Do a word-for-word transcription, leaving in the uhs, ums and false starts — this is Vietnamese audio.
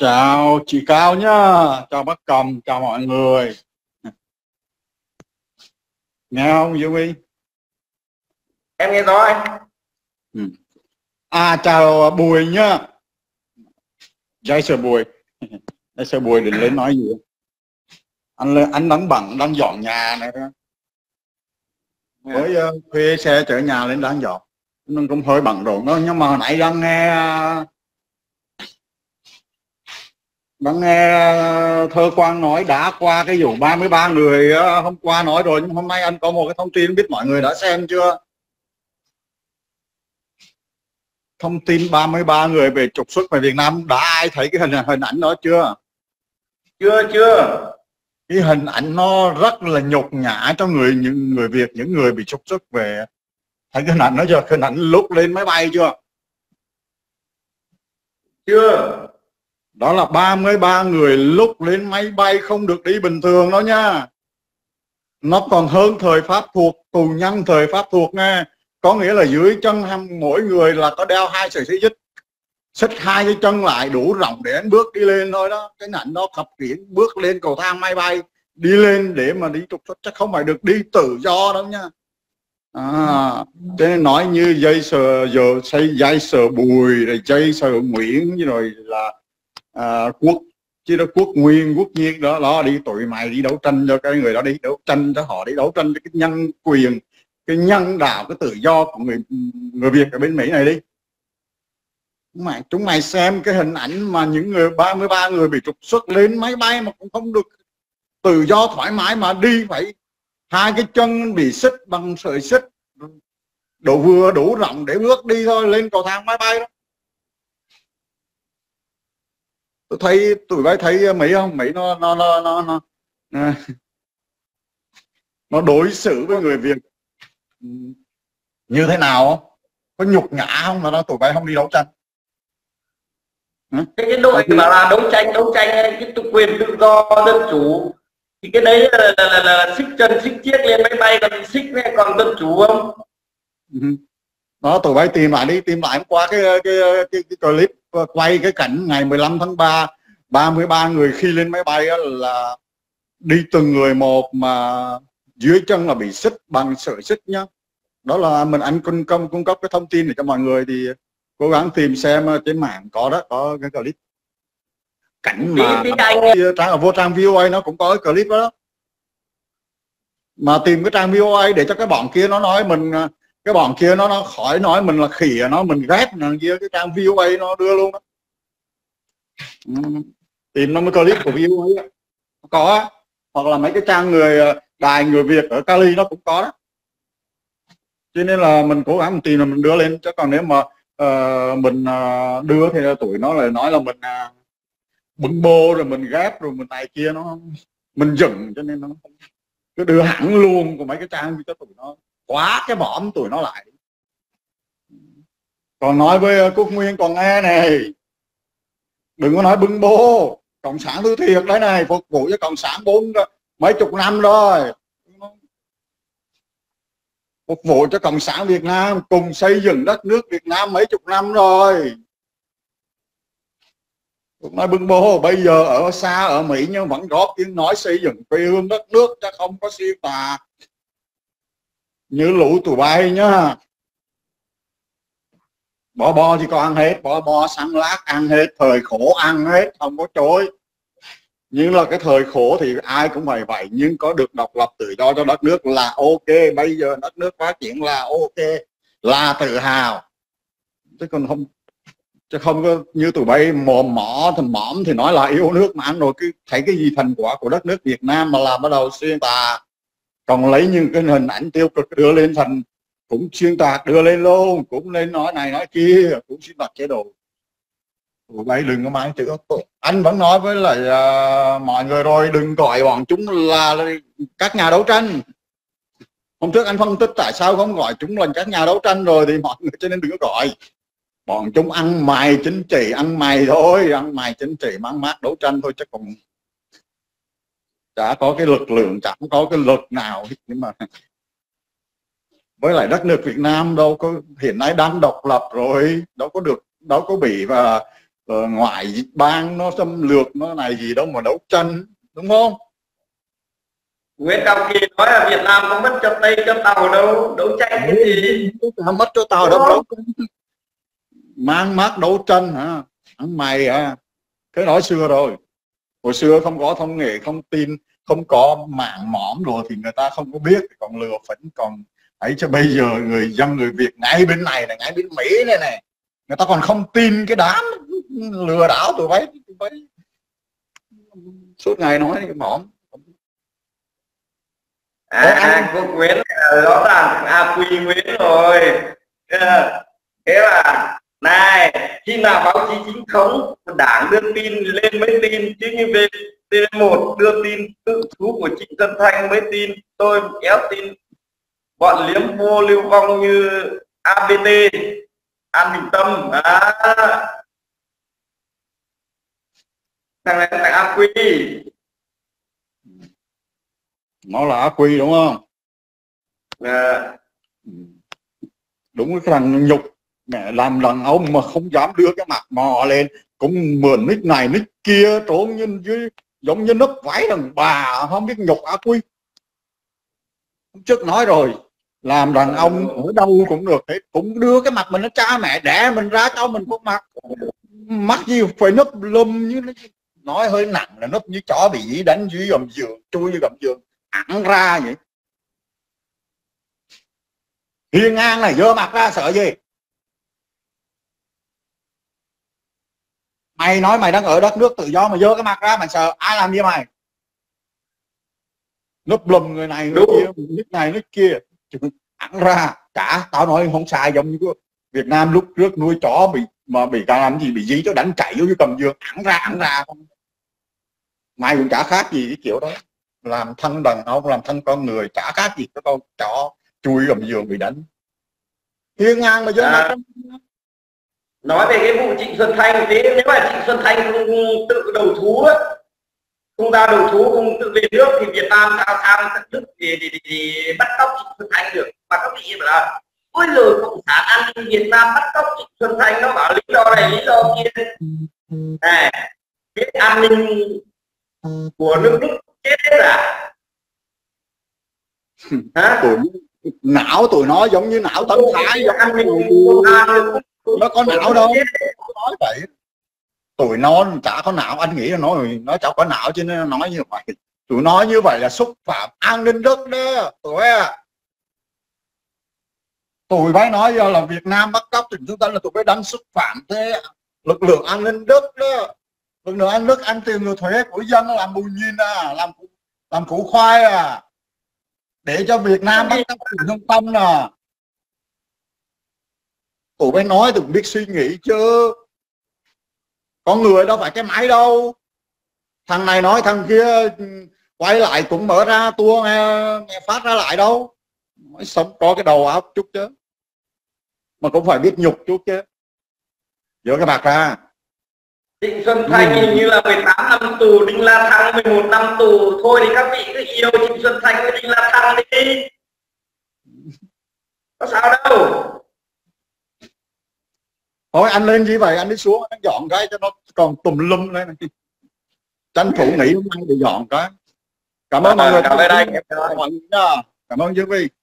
Chào chị Cao nhá, chào bác Cầm, chào mọi người. Nghe không Dương Huy? Em nghe rõ anh. Ừ. À chào Bùi nhá. Giấy sờ Bùi. Giấy sờ Bùi định lên nói gì? Anh lên, anh đang bận, đang dọn nhà này đó. Với uh, thuê xe chở nhà lên đang dọn. Nó cũng hơi bận rộn đó, nhưng mà hồi nãy đang nghe đang nghe Thơ Quang nói đã qua cái vụ ba mươi ba người uh, hôm qua nói rồi, nhưng hôm nay anh có một cái thông tin, không biết mọi người đã xem chưa? Thông tin ba mươi ba người về trục xuất về Việt Nam, đã ai thấy cái hình hình ảnh đó chưa? Chưa chưa. Cái hình ảnh nó rất là nhục nhã cho người những người Việt, những người bị trục xuất về. Thấy cái hình ảnh đó chưa? Hình ảnh lúc lên máy bay chưa? Chưa. Đó là ba mươi ba người lúc lên máy bay không được đi bình thường đó nha. Nó còn hơn thời Pháp thuộc, tù nhân thời Pháp thuộc nghe. Có nghĩa là dưới chân mỗi người là có đeo hai sợi dây xích, xích hai cái chân lại đủ rộng để anh bước đi lên thôi đó. Cái ảnh đó khập khiễng bước lên cầu thang máy bay, đi lên để mà đi trục xuất, chắc không phải được đi tự do đâu nha. À, cho nên nói như dây sờ giờ xây dây sờ Bùi rồi dây sờ Nguyễn rồi là à, Quốc chứ đó Quốc Nguyên, Quốc Nhiên đó đó đi, tụi mày đi đấu tranh cho cái người đó, đi đấu tranh cho họ, đi đấu tranh cho cái nhân quyền, cái nhân đạo, cái tự do của người người Việt ở bên Mỹ này đi. Mà chúng mày xem cái hình ảnh mà những người ba mươi ba người bị trục xuất lên máy bay mà cũng không được tự do thoải mái mà đi, phải hai cái chân bị xích bằng sợi xích độ vừa đủ rộng để bước đi thôi lên cầu thang máy bay đó. Tôi thấy tụi bay thấy Mỹ không? Mỹ nó nó nó nó nó, nó đối xử với người Việt như thế nào không? Có nhục nhã không mà nó tụi bay không đi đấu tranh? cái cái đội mà là đấu tranh đấu tranh cái quyền tự do dân chủ thì cái đấy là, là, là, là xích chân xích chiếc lên máy bay, còn xích này còn dân chủ không? Đó, tụi bay tìm lại đi, tìm lại hôm qua cái cái, cái, cái clip quay cái cảnh ngày mười lăm tháng ba, ba mươi ba người khi lên máy bay là đi từng người một mà dưới chân là bị xích bằng sợi xích nhá. Đó là mình anh cung cấp cung cấp cái thông tin để cho mọi người thì cố gắng tìm xem trên mạng có đó, có cái clip cảnh mà trang vô trang vê o a nó cũng có cái clip đó. Mà tìm cái trang vê o a để cho cái bọn kia nó nói mình, cái bọn kia nó nó khỏi nói mình là khỉ, nó mình ghét này kia, cái trang vê o a nó đưa luôn đó. Ừ. Tìm nó cái clip của vê o a có, hoặc là mấy cái trang người đài người Việt ở Cali nó cũng có đó. Cho nên là mình cố gắng mình tìm là mình đưa lên, chứ còn nếu mà uh, mình uh, đưa thì tụi nó lại nói là mình uh, bưng bô rồi mình ghép rồi mình này kia, nó mình dừng, cho nên nó cứ đưa hẳn luôn của mấy cái trang cho tụi nó quá cái mõm tụi nó lại. Còn nói với Quốc Nguyên còn nghe này, đừng có nói bưng bô, cộng sản thứ thiệt đấy này, phục vụ cho cộng sản bốn mấy chục năm rồi, phục vụ cho cộng sản Việt Nam, cùng xây dựng đất nước Việt Nam mấy chục năm rồi. Cũng nói bưng bô, bây giờ ở xa ở Mỹ nhưng vẫn góp tiếng nói xây dựng quê hương đất nước, chứ không có siêu tà như lũ tụi bay nhá. Bỏ bo thì có ăn hết, bỏ bo sắn lát ăn hết, thời khổ ăn hết, không có chối. Nhưng là cái thời khổ thì ai cũng phải vậy, nhưng có được độc lập tự do cho đất nước là ok. Bây giờ đất nước phát triển là ok, là tự hào, chứ còn không chứ không có như tụi bay mồm mỏ thì mõm thì nói là yêu nước mà ăn rồi cứ thấy cái gì thành quả của đất nước Việt Nam mà làm bắt đầu xuyên tạc, còn lấy những cái hình ảnh tiêu cực đưa lên thành cũng xuyên tạc đưa lên luôn, cũng lên nói này nói kia, cũng xuyên tạc chế độ. Tụi bay đừng có mang chữ, anh vẫn nói với lại uh, mọi người rồi, đừng gọi bọn chúng là, là các nhà đấu tranh. Hôm trước anh phân tích tại sao không gọi chúng là các nhà đấu tranh rồi thì mọi người cho nên đừng có gọi. Bọn chúng ăn mày chính trị, ăn mày thôi, ăn mày chính trị mang mát đấu tranh thôi, chứ còn chả có cái lực lượng, chẳng có cái lực nào. Nhưng mà với lại đất nước Việt Nam đâu có, hiện nay đang độc lập rồi, đâu có được, đâu có bị và ờ, ngoại bang nó xâm lược nó này gì đâu mà đấu tranh, đúng không? Nguyễn Cao Kỳ nói là Việt Nam không mất cho Tây cho Tàu đâu, đấu tranh cái gì? Không mất cho Tàu đâu, đấu mang mát đấu tranh hả? Thằng mày à, cái nói xưa rồi. Hồi xưa không có thông nghệ, không tin, không có mạng mỏm rồi thì người ta không có biết, còn lừa phỉnh, còn ấy cho bây giờ người dân người Việt ngay bên này này, ngay bên Mỹ này này, người ta còn không tin cái đám lừa đảo tụi bay, tụi bay suốt ngày nói cái mỏm. À, à cô Nguyễn rõ ràng A Quy Nguyễn rồi. Thế là này, khi nào báo chí chính thống đảng đưa tin lên mới tin, chứ như về tê vê một đưa tin tự thú của Trịnh Xuân Thanh mới tin, tôi kéo tin bọn liếm vô lưu vong như a bê tê, An Bình Tâm. À, thằng này là A Quy, nó là A Quy đúng không? à, đúng cái thằng nhục mẹ, làm đàn ông mà không dám đưa cái mặt mò lên, cũng mượn nick này nick kia, trốn như dưới giống như nấp váy đàn bà, không biết nhục A Quy. Trước nói rồi, làm đàn ông ở đâu cũng được hết, cũng đưa cái mặt mình, nó cha mẹ đẻ mình ra cho mình khuôn mặt, mắt gì phải nấp lum như nó, nói hơi nặng là nấp như chó bị dĩ đánh dưới gầm giường, chui vô gầm giường ẵn ra vậy. Hiên ngang này dơ mặt ra sợ gì? Mày nói mày đang ở đất nước tự do mà dơ cái mặt ra mày sợ ai làm gì mày? Núp lùm người này người kia, nước này nước kia ẵn ra. Cả tao nói không sai, giống như Việt Nam lúc trước nuôi chó bị mà bị cả làm gì bị dí cho đánh chạy vô cái cầm giường ẵn ra ẵn ra không. Mày cũng chả khác gì cái kiểu đó, làm thân đàn ông, làm thân con người, chả khác gì cái con chó chui gầm giường bị đánh. Hiên ngang mà dơ à, mặt. nói về cái vụ Trịnh Xuân Thanh, thế nếu mà Trịnh Xuân Thanh không tự đầu thú ấy, không ra đầu thú, không tự về nước thì Việt Nam sao sang tận Đức thì, thì, thì, thì bắt cóc Trịnh Xuân Thanh được. Mà các vị bảo là ôi rồi cộng sản an ninh Việt Nam bắt cóc Trịnh Xuân Thanh, nó bảo lý do này lý do kia này, biết an ninh của nước Đức chết hết à? Hả? Tụi não tụi nó giống như não Tấn Thái, an ninh nó có não đâu nói vậy. Tụi nó chả có não, anh nghĩ là nó nó chả có não chứ nó nói như vậy. Tụi nói như vậy là xúc phạm an ninh đất đó tụi à. Tụi bay nói giờ là Việt Nam bắt cóc thì chúng ta là tụi bay đánh xúc phạm thế lực lượng an ninh đất đó. Lực lượng an ninh đất ăn tiền người thuế của dân làm bù nhìn à, làm làm củ khoai à, để cho Việt Nam bắt cóc tiền không tâm à. Tụi bay nói tụi biết suy nghĩ chứ, con người đâu phải cái máy đâu. Thằng này nói thằng kia quay lại cũng mở ra tua nghe, nghe phát ra lại đâu. Nói sống có cái đầu óc chút chứ, mà cũng phải biết nhục chút chứ. Dỡ cái bạc ra. Trịnh Xuân Thanh hình như là mười tám năm tù, Đinh La Thăng mười một năm tù. Thôi thì các vị cứ yêu Trịnh Xuân Thanh với Đinh La Thăng đi, có sao đâu. Thôi anh lên gì vậy, anh đi xuống anh dọn cái cho nó còn tùm lum lên, tranh thủ nghỉ hôm nay để dọn cái. Cảm ơn mọi người. Cảm ơn anh. Cảm ơn Dương Vi.